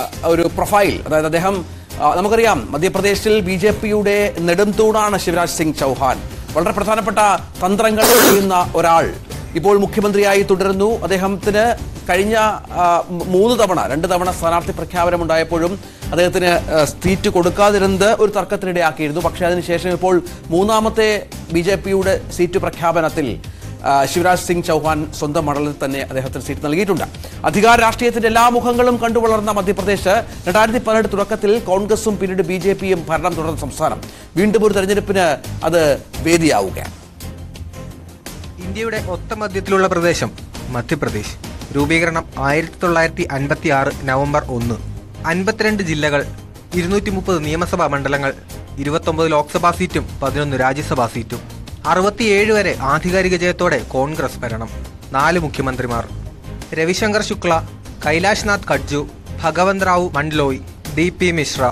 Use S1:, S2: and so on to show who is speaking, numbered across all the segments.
S1: ഒരു പ്രൊഫൈൽ. അതായത് അദ്ദേഹം നമുക്കറിയാം മധ്യപ്രദേശിൽ BJPയുടെ നെടുംതൂണാണ് ശിവരാജ് സിംഗ് ചൗഹാൻ. വളരെ പ്രധാനപ്പെട്ട തന്ത്രങ്ങൾ ചെയ്യുന്ന ഒരാൾ ഇപ്പോൾ മുഖ്യമന്ത്രിയായി തുടരുന്നു. അദ്ദേഹത്തിന് കഴിഞ്ഞ 2 തവണ സ്ഥാനാർത്ഥി പ്രഖ്യാപനമുണ്ടായപ്പോഴും അദ്ദേഹത്തിന് സീറ്റ് കൊടുക്കാതിരുന്നത് ഒരു തർക്കത്തിനിടയാക്കിയിരുന്നു. പക്ഷേ അതിനുശേഷം ഇപ്പോൾ 3ാമത്തെ BJPയുടെ സീറ്റ് പ്രഖ്യാപനത്തിൽ ശിവരാജ് സിംഗ് ചൗഹാൻ സ്വന്തം മണ്ഡലത്തിൽ തന്നെ അദ്ദേഹത്തിന് സീറ്റ് നൽകിയിട്ടുണ്ട്. അധികാര രാഷ്ട്രീയത്തിന്റെ എല്ലാ മുഖങ്ങളും കണ്ടുവളർന്ന മധ്യപ്രദേശ് 2018 തുടക്കത്തിൽ കോൺഗ്രസും പിന്നീട് BJPയും ഭരണം തുടർന്ന സംസ്ഥാനം. വീണ്ടും ഒരു തെരഞ്ഞെടുപ്പിന് അത് വേദിയാവുകയാണ്.
S2: ഇന്ത്യയുടെ ഒത്ത മധ്യത്തിലുള്ള പ്രദേശം മധ്യപ്രദേശ്. രൂപീകരണം 1956 നവംബർ 1. 52 ജില്ലകൾ, 230 നിയമസഭാ മണ്ഡലങ്ങൾ, 29 ലോക്സഭാ സീറ്റും 11 രാജ്യസഭാ സീറ്റും. 67 വരെ ആധികാരിക ജയത്തോടെ കോൺഗ്രസ് ഭരണം. 4 മുഖ്യമന്ത്രിമാർ: രവിശങ്കർ ശുക്ല, കൈലാഷ് നാഥ് ഖഡ്ജു, ഭഗവന്ത് റാവു മണ്ഡ്ലോയ്, DP മിശ്ര.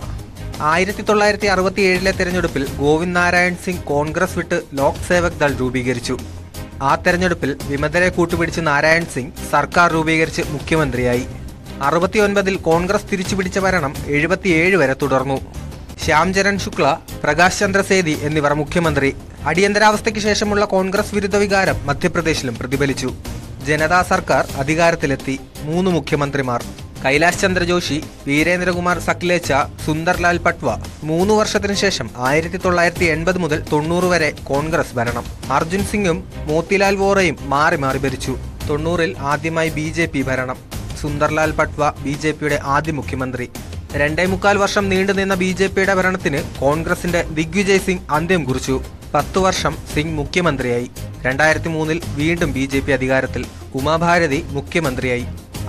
S2: 1967 തെരഞ്ഞെടുപ്പിൽ ഗോവിന്ദ് നാരായൺ സിംഗ് കോൺഗ്രസ് വിട്ട് ലോക് സേവക് ദൾ രൂപീകരിച്ചു. ആ തെരഞ്ഞെടുപ്പിൽ വിമതരെ കൂട്ടുപിടിച്ച് നാരായൺ സിംഗ് സർക്കാർ രൂപീകരിച്ച് മുഖ്യമന്ത്രിയായി. 69 കോൺഗ്രസ് തിരിച്ചുപിടിച്ച ഭരണം 77 വരെ തുടർന്നു. ശ്യാം ചരൺ ശുക്ല, പ്രകാശ് ചന്ദ്ര സേതി എന്നിവർ മുഖ്യമന്ത്രി. അടിയന്തരാവസ്ഥയ്ക്ക് ശേഷമുള്ള കോൺഗ്രസ് വിരുദ്ധ വികാരം മധ്യപ്രദേശിലും പ്രതിഫലിച്ചു. ജനതാ സർക്കാർ അധികാരത്തിലെത്തി. 3 മുഖ്യമന്ത്രിമാർ: കൈലാഷ് ചന്ദ്ര ജോഷി, വീരേന്ദ്രകുമാർ സക്ലേച്ച, സുന്ദർലാൽ പട്വ. 3 വർഷത്തിനു ശേഷം 1980 മുതൽ 90 വരെ കോൺഗ്രസ് ഭരണം. അർജുൻ സിംഗും മോത്തിലാൽ വോറയും മാറി മാറി ഭരിച്ചു. 90-ൽ ആദ്യമായി BJP ഭരണം. സുന്ദർലാൽ പട്വ BJPയുടെ ആദ്യ മുഖ്യമന്ത്രി. 2.25 വർഷം നീണ്ടുനിന്ന BJPയുടെ ഭരണത്തിന് കോൺഗ്രസിന്റെ ദിഗ്വിജയ് സിംഗ് അന്ത്യം കുറിച്ചു. 10 വർഷം സിംഗ് മുഖ്യമന്ത്രിയായി. 2003-ൽ വീണ്ടും BJP അധികാരത്തിൽ. ഉമാഭാരതി മുഖ്യമന്ത്രിയായി.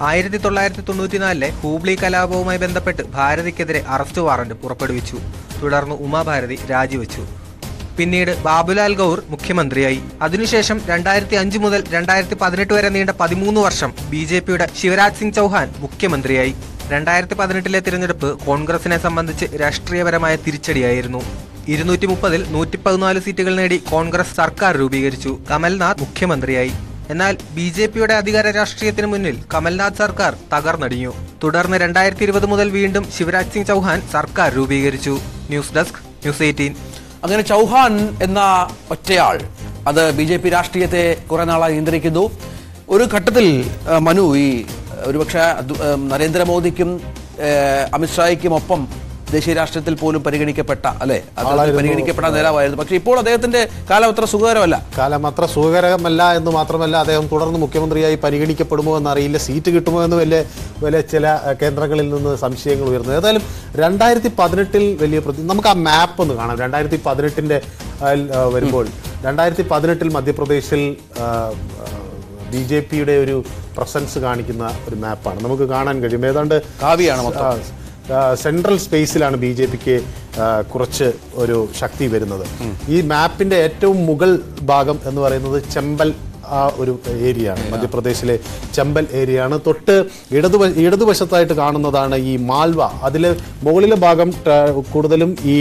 S2: 1994-ലെ ഹൂബ്ലി കലാപവുമായി ബന്ധപ്പെട്ട് ഭാരതിക്കെതിരെ അറസ്റ്റ് വാറന്റ് പുറപ്പെടുവിച്ചു. തുടർന്ന് ഉമാഭാരതി രാജിവെച്ചു. പിന്നീട് ബാബുലാൽ ഗൗർ മുഖ്യമന്ത്രിയായി. അതിനുശേഷം 2005 മുതൽ 2018 വരെ നീണ്ട 13 വർഷം BJPയുടെ ശിവരാജ് സിംഗ് ചൗഹാൻ മുഖ്യമന്ത്രിയായി. 2018-ലെ തിരഞ്ഞെടുപ്പ് കോൺഗ്രസിനെ സംബന്ധിച്ച് രാഷ്ട്രീയപരമായ തിരിച്ചടിയായിരുന്നു. 230-ൽ 114 സീറ്റുകൾ നേടി കോൺഗ്രസ് സർക്കാർ രൂപീകരിച്ചു. കമൽനാഥ് മുഖ്യമന്ത്രിയായി. എന്നാൽ BJPയുടെ അധികാര രാഷ്ട്രീയത്തിന് മുന്നിൽ കമൽനാഥ് സർക്കാർ തകർന്നടിഞ്ഞു. തുടർന്ന് 2020 മുതൽ വീണ്ടും ശിവരാജ് സിംഗ് ചൗഹാൻ സർക്കാർ രൂപീകരിച്ചു. News desk, news 18.
S1: അങ്ങനെ ചൗഹാൻ എന്ന ഒറ്റയാൾ അത് BJP രാഷ്ട്രീയത്തെ കുറെ നാളായി നിയന്ത്രിക്കുന്നു. ഒരു ഘട്ടത്തിൽ മനു ഈ ഒരുപക്ഷെ നരേന്ദ്രമോദിക്കും അമിത്ഷായ്ക്കും ഒപ്പം ദേശീയ രാഷ്ട്രീയത്തിൽ പോലും പരിഗണിക്കപ്പെട്ട പരിഗണിക്കപ്പെട്ട നേതാവായിരുന്നു. പക്ഷേ ഇപ്പോൾ അദ്ദേഹത്തിന്റെ കാലം അത്ര സുഖകരമല്ല എന്ന് മാത്രമല്ല, അദ്ദേഹം തുടർന്ന് മുഖ്യമന്ത്രിയായി പരിഗണിക്കപ്പെടുമോ എന്നറിയില്ല. സീറ്റ് കിട്ടുമോ എന്ന് വലിയ ചില കേന്ദ്രങ്ങളിൽ നിന്ന് സംശയങ്ങൾ ഉയർന്നു. ഏതായാലും 2018-ൽ വലിയ നമുക്ക് ആ മാപ്പ് ഒന്ന് കാണാം. 2018-ന്റെ വരുമ്പോൾ 2018-ൽ മധ്യപ്രദേശിൽ BJPയുടെ ഒരു പ്രസൻസ് കാണിക്കുന്ന ഒരു മാപ്പാണ് നമുക്ക് കാണാൻ കഴിയും. ഏതാണ്ട് സെൻട്രൽ സ്പേസിലാണ് BJPക്ക് കുറച്ച് ഒരു ശക്തി വരുന്നത്. ഈ മാപ്പിന്റെ ഏറ്റവും മുകൾ ഭാഗം എന്ന് പറയുന്നത് ചമ്പൽ ഒരു ഏരിയയാണ്, മധ്യപ്രദേശിലെ ചമ്പൽ ഏരിയയാണ്. തൊട്ട് ഇടതുവശത്തായിട്ട് കാണുന്നതാണ് ഈ മാൽവ. അതിൽ മുകളിലെ ഭാഗം കൂടുതലും ഈ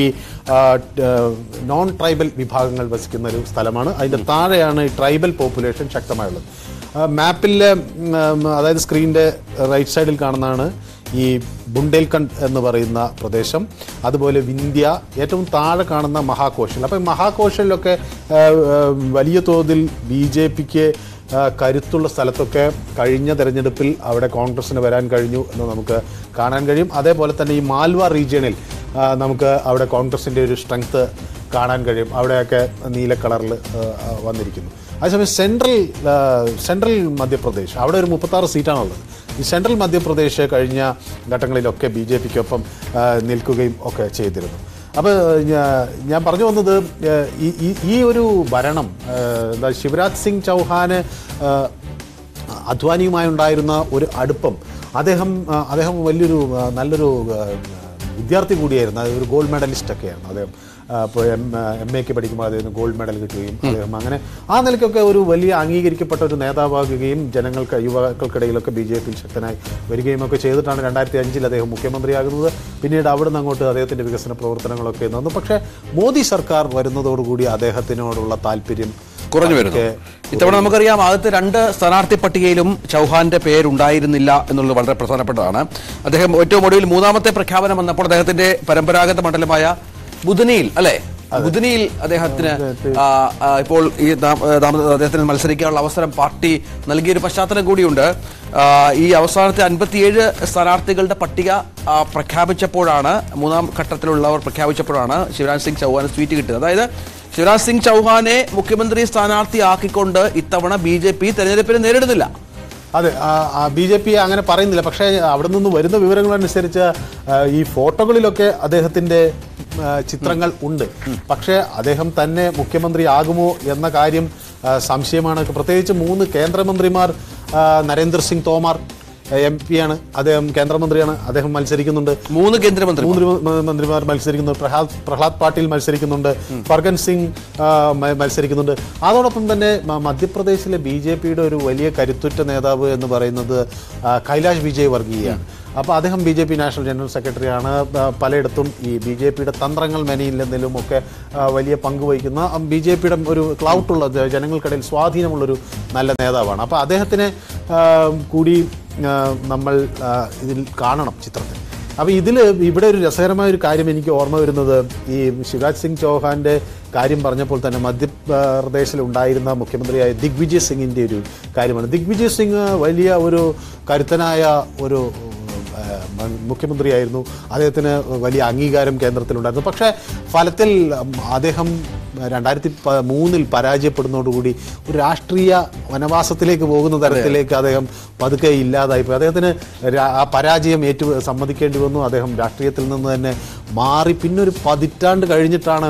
S1: നോൺ ട്രൈബൽ വിഭാഗങ്ങൾ വസിക്കുന്ന ഒരു സ്ഥലമാണ്. അതിൻ്റെ താഴെയാണ് ഈ ട്രൈബൽ പോപ്പുലേഷൻ ശക്തമായുള്ളത്. മാപ്പിലെ അതായത് സ്ക്രീനിൻ്റെ റൈറ്റ് സൈഡിൽ കാണുന്നതാണ് ഈ ബുണ്ടേൽഖണ്ഡ് എന്ന് പറയുന്ന പ്രദേശം. അതുപോലെ വിന്ധ്യ, ഏറ്റവും താഴെ കാണുന്ന മഹാകോശൽ. അപ്പോൾ മഹാകോശലിലൊക്കെ വലിയ തോതിൽ BJPക്ക് കരുത്തുള്ള സ്ഥലത്തൊക്കെ കഴിഞ്ഞ തെരഞ്ഞെടുപ്പിൽ അവിടെ കോൺഗ്രസിന് വരാൻ കഴിഞ്ഞു എന്ന് നമുക്ക് കാണാൻ കഴിയും. അതേപോലെ തന്നെ ഈ മാൽവ റീജിയണിൽ നമുക്ക് അവിടെ കോൺഗ്രസിൻ്റെ ഒരു സ്ട്രെങ്ത് കാണാൻ കഴിയും. അവിടെയൊക്കെ നീല കളറിൽ വന്നിരിക്കുന്നു. അതേസമയം സെൻട്രൽ മധ്യപ്രദേശ്, അവിടെ ഒരു 36 സീറ്റാണുള്ളത്. ഈ സെൻട്രൽ മധ്യപ്രദേശ് കഴിഞ്ഞ ഘട്ടങ്ങളിലൊക്കെ BJPക്കൊപ്പം നിൽക്കുകയും ഒക്കെ ചെയ്തിരുന്നു. അപ്പോൾ ഞാൻ പറഞ്ഞു വന്നത് ഈ ഒരു ഭരണം ശിവരാജ് സിംഗ് ചൗഹാന് അദ്വാനിയുമായുണ്ടായിരുന്ന ഒരു അടുപ്പം, അദ്ദേഹം നല്ലൊരു വിദ്യാർത്ഥി കൂടിയായിരുന്നു. ഒരു ഗോൾഡ് മെഡലിസ്റ്റ് ഒക്കെയാണ് അദ്ദേഹം. ഇപ്പോൾ MA പഠിക്കുമ്പോൾ അദ്ദേഹത്തിന് ഗോൾഡ് മെഡൽ കിട്ടുകയും അദ്ദേഹം അങ്ങനെ ആ നിലയ്ക്കൊക്കെ ഒരു വലിയ അംഗീകരിക്കപ്പെട്ട ഒരു നേതാവാകുകയും യുവാക്കൾക്കിടയിലൊക്കെ BJPയിൽ ശക്തനായി വരികയും ഒക്കെ ചെയ്തിട്ടാണ് 2005-ൽ അദ്ദേഹം മുഖ്യമന്ത്രിയാകുന്നത്. പിന്നീട് അവിടുന്ന് അങ്ങോട്ട് അദ്ദേഹത്തിൻ്റെ വികസന പ്രവർത്തനങ്ങളൊക്കെ നടന്നു. പക്ഷേ മോദി സർക്കാർ വരുന്നതോടുകൂടി അദ്ദേഹത്തിനോടുള്ള താല്പര്യം
S3: കുറഞ്ഞു വരുന്നു. ഇത്തവണ നമുക്കറിയാം ആദ്യത്തെ 2 സ്ഥാനാർത്ഥി പട്ടികയിലും ചൗഹാന്റെ പേരുണ്ടായിരുന്നില്ല എന്നുള്ളത് വളരെ പ്രധാനപ്പെട്ടതാണ്. അദ്ദേഹം ഏറ്റവും ഒടുവിൽ 3ാമത്തെ പ്രഖ്യാപനം വന്നപ്പോൾ അദ്ദേഹത്തിന്റെ പരമ്പരാഗത മണ്ഡലമായ ബുധനിയിൽ ബുധനിയിൽ അദ്ദേഹത്തിന് ഇപ്പോൾ ഈ അദ്ദേഹത്തിന് മത്സരിക്കാനുള്ള അവസരം പാർട്ടി നൽകിയൊരു പശ്ചാത്തലം കൂടിയുണ്ട്. ഈ അവസാനത്തെ 57 സ്ഥാനാർത്ഥികളുടെ പട്ടിക പ്രഖ്യാപിച്ചപ്പോഴാണ്, 3ാം ഘട്ടത്തിലുള്ളവർ പ്രഖ്യാപിച്ചപ്പോഴാണ് ശിവരാജ് സിംഗ് ചൗഹാന് സീറ്റ് കിട്ടിയത്. അതായത് ശിവരാജ് സിംഗ് ചൗഹാനെ മുഖ്യമന്ത്രി സ്ഥാനാർത്ഥിയാക്കിക്കൊണ്ട് ഇത്തവണ BJP തെരഞ്ഞെടുപ്പിനെ നേരിടുന്നില്ല.
S1: അതെ, BJP അങ്ങനെ പറയുന്നില്ല. പക്ഷേ അവിടെ നിന്ന് വരുന്ന വിവരങ്ങളനുസരിച്ച് ഈ ഫോട്ടോകളിലൊക്കെ അദ്ദേഹത്തിന്റെ ചിത്രങ്ങൾ ഉണ്ട്. പക്ഷേ അദ്ദേഹം തന്നെ മുഖ്യമന്ത്രി ആകുമോ എന്ന കാര്യം സംശയമാണ്. പ്രത്യേകിച്ച് 3 കേന്ദ്രമന്ത്രിമാർ, നരേന്ദ്ര സിംഗ് തോമർ MP ആണ്, അദ്ദേഹം കേന്ദ്രമന്ത്രിയാണ്, അദ്ദേഹം മത്സരിക്കുന്നുണ്ട്.
S3: 3
S1: കേന്ദ്രമന്ത്രിമാർ മത്സരിക്കുന്നുണ്ട്. പ്രഹ്ലാദ് പാട്ടീൽ മത്സരിക്കുന്നുണ്ട്, ഫർഗൻ സിംഗ് മത്സരിക്കുന്നുണ്ട്. അതോടൊപ്പം തന്നെ മധ്യപ്രദേശിലെ BJPയുടെ ഒരു വലിയ കരുത്തുറ്റ നേതാവ് എന്ന് പറയുന്നത് കൈലാഷ് വിജയ് വർഗീയാണ്. അപ്പോൾ അദ്ദേഹം BJP നാഷണൽ ജനറൽ സെക്രട്ടറിയാണ്. പലയിടത്തും ഈ BJPയുടെ തന്ത്രങ്ങൾ മെനയില്ലെന്നതിലും ഒക്കെ വലിയ പങ്ക് വഹിക്കുന്ന, BJPയുടെ ഒരു ക്ലൗട്ടുള്ള, ജനങ്ങൾക്കിടയിൽ സ്വാധീനമുള്ളൊരു നല്ല നേതാവാണ്. അപ്പോൾ അദ്ദേഹത്തിനെ കൂടി നമ്മൾ ഇതിൽ കാണണം ചിത്രത്തിൽ. അപ്പോൾ ഇവിടെ ഒരു രസകരമായ ഒരു കാര്യം എനിക്ക് ഓർമ്മ വരുന്നത്, ഈ ശിവരാജ് സിംഗ് ചൗഹാന്റെ കാര്യം പറഞ്ഞപ്പോൾ തന്നെ മധ്യപ്രദേശിൽ ഉണ്ടായിരുന്ന മുഖ്യമന്ത്രിയായ ദിഗ്വിജയ് സിംഗിൻ്റെ ഒരു കാര്യമാണ്. ദിഗ്വിജയ് സിംഗ് വലിയ ഒരു കരുത്തനായ ഒരു മുഖ്യമന്ത്രിയായിരുന്നു. അദ്ദേഹത്തിന് വലിയ അംഗീകാരം കേന്ദ്രത്തിലുണ്ടായിരുന്നു. പക്ഷേ ഫലത്തിൽ അദ്ദേഹം 2003 പരാജയപ്പെടുന്നതോടുകൂടി ഒരു രാഷ്ട്രീയ വനവാസത്തിലേക്ക് പോകുന്ന തരത്തിലേക്ക് അദ്ദേഹം പതുക്കെ ഇല്ലാതായിപ്പോയി. അദ്ദേഹത്തിന് ആ പരാജയം സമ്മതിക്കേണ്ടി വന്നു. അദ്ദേഹം രാഷ്ട്രീയത്തിൽ നിന്ന് തന്നെ മാറി. പിന്നെ ഒരു പതിറ്റാണ്ട് കഴിഞ്ഞിട്ടാണ്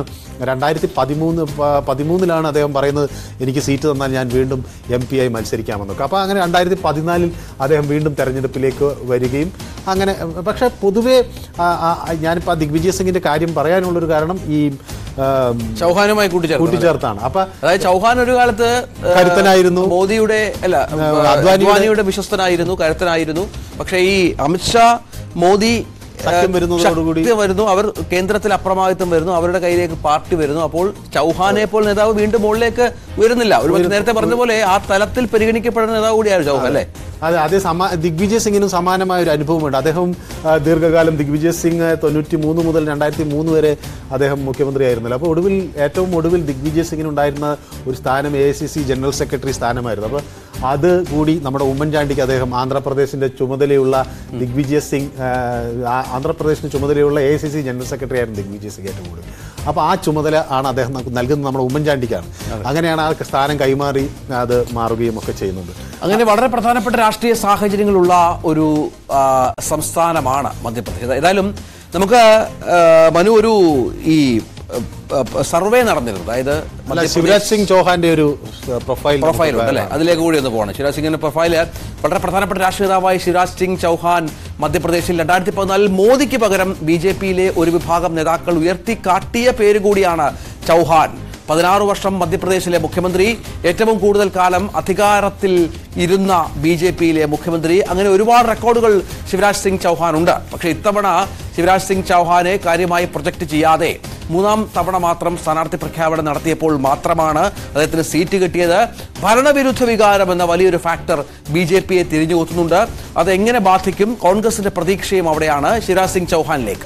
S1: 2013 അദ്ദേഹം പറയുന്നത്, എനിക്ക് സീറ്റ് തന്നാൽ ഞാൻ വീണ്ടും MP ആയി മത്സരിക്കാമെന്നൊക്കെ. അപ്പോൾ അങ്ങനെ 2014 അദ്ദേഹം വീണ്ടും തെരഞ്ഞെടുപ്പിലേക്ക് വരികയും അങ്ങനെ. പക്ഷേ പൊതുവേ ഞാനിപ്പോൾ ദിഗ്വിജയ് സിംഗിന്റെ കാര്യം പറയാനുള്ളൊരു കാരണം ഈ
S3: ചൗഹാനുമായി
S1: കൂട്ടിച്ചേർത്താണ്. അപ്പൊ
S3: അതായത് ചൗഹാൻ ഒരു കാലത്ത് കരുത്തനായിരുന്നു, മോദിയുടെ അദ്വാനിയുടെ വിശ്വസ്തനായിരുന്നു, കരുത്തനായിരുന്നു. പക്ഷേ ഈ അമിത്ഷാ മോദി വരുന്നു, അവർ കേന്ദ്രത്തിൽ അപ്രമാദിത്വം വരുന്നു, അവരുടെ കയ്യിലേക്ക് പാർട്ടി വരുന്നു. അപ്പോൾ ചൗഹാനെ പോലെ നേതാവ് വീണ്ടും മുകളിലേക്ക് ഉയരുന്നില്ല. ഒരു നേരത്തെ പറഞ്ഞ പോലെ ആ തലത്തിൽ പരിഗണിക്കപ്പെടുന്ന നേതാവ് കൂടിയാണ് ചൗഹാൻ, അല്ലേ?
S1: അതെ, ദിഗ്വിജയ് സിംഗിനും സമാനമായ ഒരു അനുഭവമുണ്ട്. അദ്ദേഹം ദീർഘകാലം, ദിഗ്വിജയ് സിംഗ് 93 മുതൽ 2003 വരെ അദ്ദേഹം മുഖ്യമന്ത്രിയായിരുന്നല്ലോ. അപ്പോൾ ഏറ്റവും ഒടുവിൽ ദിഗ്വിജയ് സിംഗിനുണ്ടായിരുന്ന ഒരു സ്ഥാനം AICC ജനറൽ സെക്രട്ടറി സ്ഥാനമായിരുന്നു. അപ്പോൾ അത് കൂടി നമ്മുടെ ഉമ്മൻചാണ്ടിക്ക്, അദ്ദേഹം ആന്ധ്രാപ്രദേശിന്റെ ചുമതലയുള്ള ദിഗ്വിജയ് സിംഗ്, ആന്ധ്രാപ്രദേശിന് ചുമതലയുള്ള AICC ജനറൽ സെക്രട്ടറി ആയിരുന്നു ദിഗ്വിജയ് സിംഗ് ഏറ്റവും കൂടുതൽ. അപ്പോൾ ആ ചുമതല ആണ് അദ്ദേഹം നൽകുന്നത് നമ്മുടെ ഉമ്മൻചാണ്ടിക്കാണ്. അങ്ങനെയാണ് ആ സ്ഥാനം കൈമാറി അത് മാറുകയും ഒക്കെ ചെയ്യുന്നത്.
S3: അങ്ങനെ വളരെ പ്രധാനപ്പെട്ട രാഷ്ട്രീയ സാഹചര്യങ്ങളുള്ള ഒരു സംസ്ഥാനമാണ് മധ്യപ്രദേശ്. ഏതായാലും നമുക്ക് മനു ഒരു ഈ സർവേ നടന്നിരുന്നു, അതായത്
S1: ശിവരാജ് സിംഗ് ചൗഹാന്റെ ഒരു
S3: പ്രൊഫൈൽ ഉണ്ട് അല്ലേ? അതിലേക്ക് കൂടി ഒന്ന് പോകണം. ശിവരാജ് സിംഗിന്റെ പ്രൊഫൈൽ വളരെ പ്രധാനപ്പെട്ട രാഷ്ട്രീയ നേതാവായി ശിവരാജ് സിംഗ് ചൗഹാൻ മധ്യപ്രദേശിൽ 2014 മോദിക്ക് പകരം BJPയിലെ ഒരു വിഭാഗം നേതാക്കൾ ഉയർത്തിക്കാട്ടിയ പേര് കൂടിയാണ് ചൗഹാൻ. 16 വർഷം മധ്യപ്രദേശിലെ മുഖ്യമന്ത്രി, ഏറ്റവും കൂടുതൽ കാലം അധികാരത്തിൽ ഇരുന്ന BJPയിലെ മുഖ്യമന്ത്രി. അങ്ങനെ ഒരുപാട് റെക്കോർഡുകൾ ശിവരാജ് സിംഗ് ചൗഹാൻ ഉണ്ട്. പക്ഷേ ഇത്തവണ ശിവരാജ് സിംഗ് ചൗഹാനെ കാര്യമായി പ്രൊജക്ട് ചെയ്യാതെ 3ാം തവണ മാത്രം സ്ഥാനാർത്ഥി പ്രഖ്യാപനം നടത്തിയപ്പോൾ മാത്രമാണ് അദ്ദേഹത്തിന് സീറ്റ് കിട്ടിയത്. ഭരണവിരുദ്ധ വികാരം എന്ന വലിയൊരു ഫാക്ടർ BJPയെ തിരിഞ്ഞുകൊത്തുന്നുണ്ട്. അതെങ്ങനെ ബാധിക്കും? കോൺഗ്രസിന്റെ പ്രതീക്ഷയും അവിടെയാണ്. ശിവരാജ് സിംഗ് ചൗഹാനിലേക്ക്.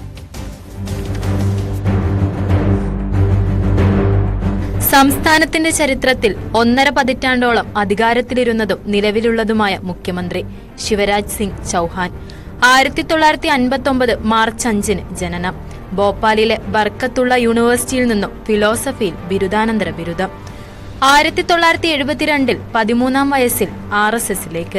S4: സംസ്ഥാനത്തിന്റെ ചരിത്രത്തിൽ 1.5 പതിറ്റാണ്ടോളം അധികാരത്തിലിരുന്നതും നിലവിലുള്ളതുമായ മുഖ്യമന്ത്രി ശിവരാജ് സിംഗ് ചൗഹാൻ. 1959 മാർച്ച് 5 ജനനം. ഭോപ്പാലിലെ ബർക്കത്തുള്ള യൂണിവേഴ്സിറ്റിയിൽ നിന്നും ഫിലോസഫിയിൽ ബിരുദാനന്തര ബിരുദം. 1972 13ാം വയസ്സിൽ RSSലേക്ക്.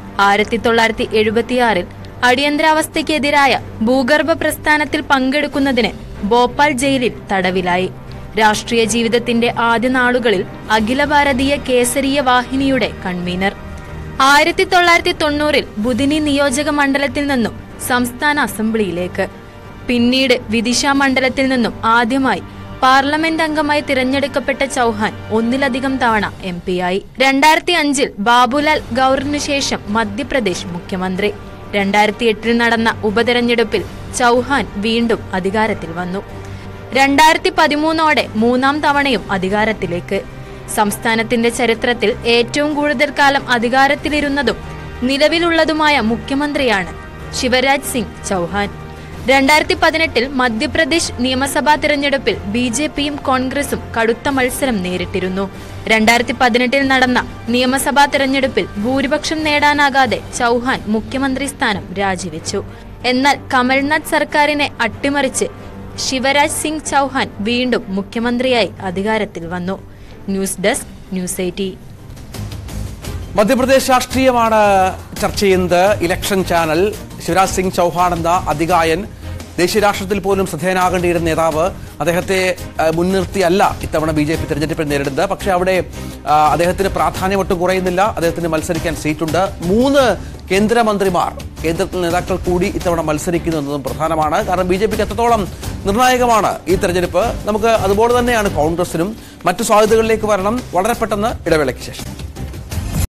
S4: 1976 അടിയന്തരാവസ്ഥയ്ക്കെതിരായ ഭൂഗർഭ പ്രസ്ഥാനത്തിൽ പങ്കെടുക്കുന്നതിന് ഭോപ്പാൽ ജയിലിൽ തടവിലായി. രാഷ്ട്രീയ ജീവിതത്തിന്റെ ആദ്യ നാളുകളിൽ അഖില ഭാരതീയ കേസരീയ വാഹിനിയുടെ കൺവീനർ. 1990 ബുധിനി നിയോജക മണ്ഡലത്തിൽ നിന്നും സംസ്ഥാന അസംബ്ലിയിലേക്ക്. പിന്നീട് വിദിശ മണ്ഡലത്തിൽ നിന്നും ആദ്യമായി പാർലമെന്റ് അംഗമായി തിരഞ്ഞെടുക്കപ്പെട്ട ചൗഹാൻ 1ലധികം തവണ MP ആയി. 2005 ബാബുലാൽ ഗൌറിനു ശേഷം മധ്യപ്രദേശ് മുഖ്യമന്ത്രി. 2008 നടന്ന ഉപതെരഞ്ഞെടുപ്പിൽ ചൗഹാൻ വീണ്ടും അധികാരത്തിൽ വന്നു. 2013 3ാം തവണയും അധികാരത്തിലേക്ക്. സംസ്ഥാനത്തിന്റെ ചരിത്രത്തിൽ ഏറ്റവും കൂടുതൽ കാലം അധികാരത്തിലിരുന്നതും നിലവിലുള്ളതുമായ മുഖ്യമന്ത്രിയാണ് ശിവരാജ് സിംഗ് ചൗഹാൻ. 2018 മധ്യപ്രദേശ് നിയമസഭാ തിരഞ്ഞെടുപ്പിൽ BJPയും കോൺഗ്രസും കടുത്ത മത്സരം നേരിട്ടിരുന്നു. 2018 നടന്ന നിയമസഭാ തിരഞ്ഞെടുപ്പിൽ ഭൂരിപക്ഷം നേടാനാകാതെ ചൗഹാൻ മുഖ്യമന്ത്രി സ്ഥാനം രാജിവെച്ചു. എന്നാൽ കമൽനാഥ് സർക്കാരിനെ അട്ടിമറിച്ച് ശിവരാജ് സിംഗ് ചൗഹാൻ വീണ്ടും മുഖ്യമന്ത്രിയായി അധികാരത്തിൽ വന്നു. News desk news 80.
S3: മധ്യപ്രദേശ് രാഷ്ട്രീയമാണ് ചർച്ച ചെയ്യുന്നത്. ഇലക്ഷൻ ചാനൽ ശിവരാജ് സിംഗ് ചൗഹാൻ എന്ന അതികായൻ, ദേശീയ രാഷ്ട്രത്തിൽ പോലും ശ്രദ്ധേയനാകേണ്ടിയിരുന്ന നേതാവ്, അദ്ദേഹത്തെ മുൻനിർത്തിയല്ല ഇത്തവണ BJP തെരഞ്ഞെടുപ്പിൽ നേരിടുന്നത്. പക്ഷേ അവിടെ അദ്ദേഹത്തിന് പ്രാധാന്യം ഒട്ടും കുറയുന്നില്ല. അദ്ദേഹത്തിന് മത്സരിക്കാൻ സീറ്റുണ്ട്. 3 കേന്ദ്രമന്ത്രിമാർ, കേന്ദ്രത്തിൽ നേതാക്കൾ കൂടി ഇത്തവണ മത്സരിക്കുന്നു എന്നതും പ്രധാനമാണ്. കാരണം BJPക്ക് എത്രത്തോളം നിർണായകമാണ് ഈ തെരഞ്ഞെടുപ്പ്. നമുക്ക് അതുപോലെ തന്നെയാണ് കോൺഗ്രസിനും. മറ്റു സാധ്യതകളിലേക്ക് വരണം വളരെ പെട്ടെന്ന് ഇടവേളയ്ക്ക് ശേഷം.